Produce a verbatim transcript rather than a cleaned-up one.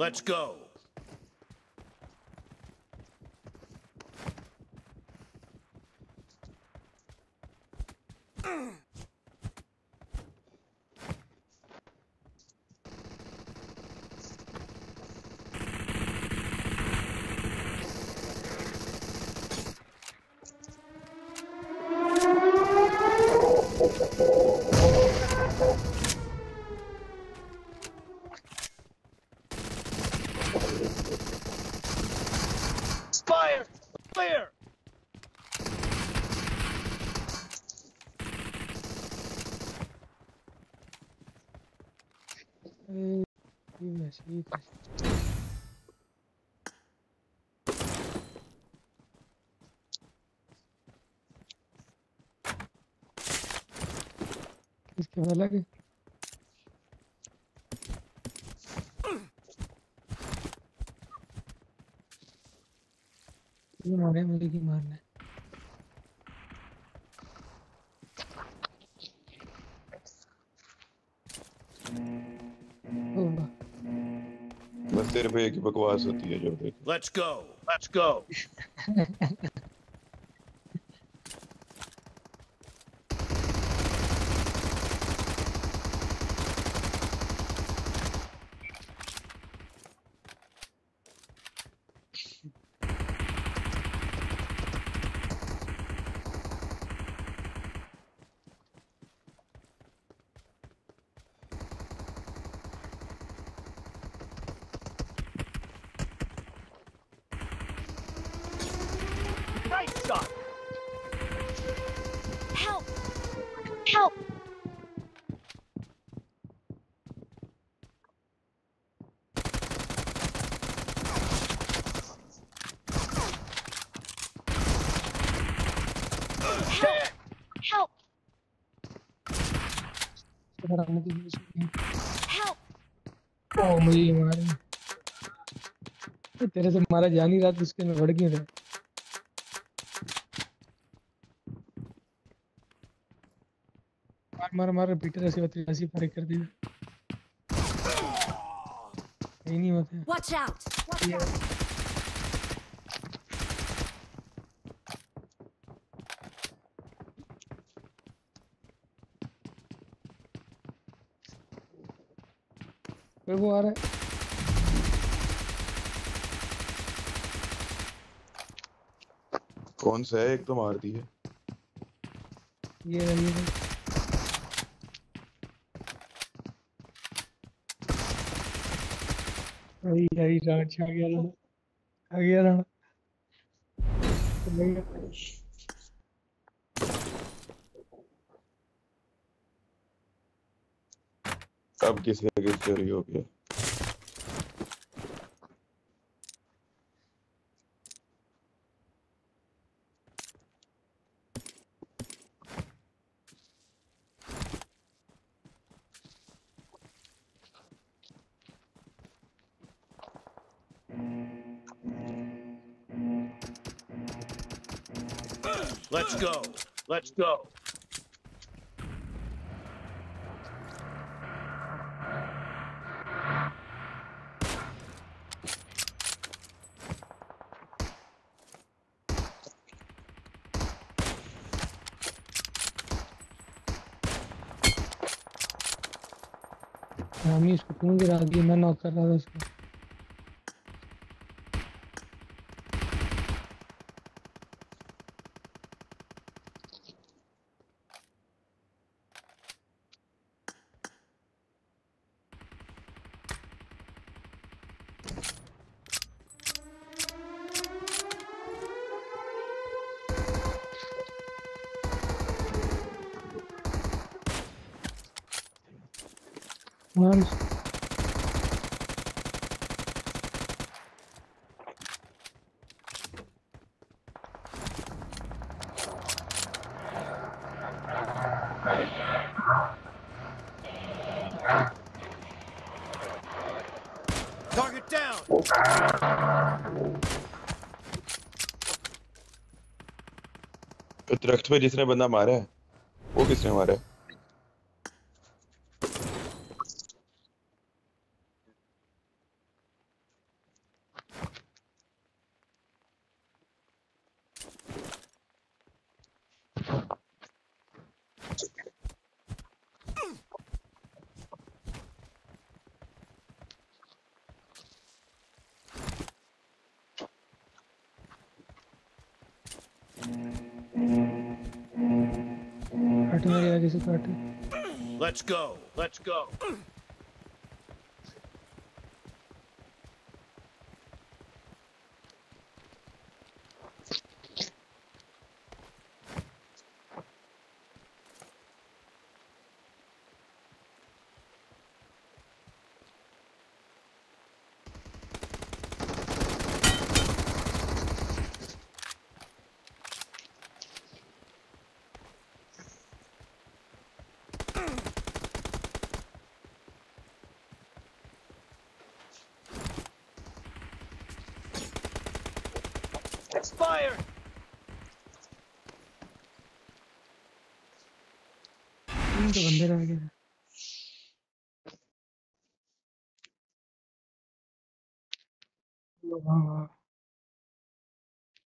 Let's go. Fire! Clear! इसके वाला के ये मारे मुझे की मारना है। होगा बस तेरे पे एक ही बकवास होती है जो देख। Let's go. Let's go. Nice shot. Help! Help! Help! Help! Help! ओ मुझे ये मारे तेरे से मारा जा नहीं रहा तो उसके में बढ़ क्यों रहा मार मार मार रिपीटर ऐसे होती ऐसी फायर कर दी यही नहीं होते Watch out! Watch out! फिर वो आ रहा है कौन सा है? एक तो मार दी है। ये रहा, ये रहा। आई आई राज आ गया राणा आ गया राणा तो भैया अब किसी की चोरी हो गया। Let's go. Let's go. हामी इसको क्यों गिरा दिया मैं नॉक कर रहा था उसको मार Target down. दरख्त पे जिसने बंदा मारा है वो किसने मारा है? काटे मेरे आगे से काटे। Let's go. Let's go. Fire! तीन तो बंदे रह गए। हाँ हाँ